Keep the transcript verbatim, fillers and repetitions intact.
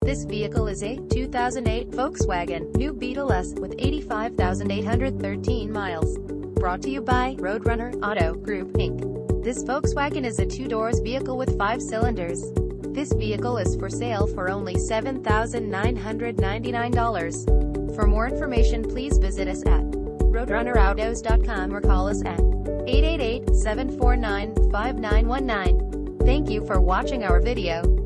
This vehicle is a two thousand eight Volkswagen New Beetle S with eighty-five thousand eight hundred thirteen miles. Brought to you by Roadrunner Auto Group, Incorporated. This Volkswagen is a two-doors vehicle with five cylinders. This vehicle is for sale for only seven thousand nine hundred ninety-nine dollars. For more information, please visit us at roadrunner autos dot com or call us at eight eight eight, seven four nine, five nine one nine. Thank you for watching our video.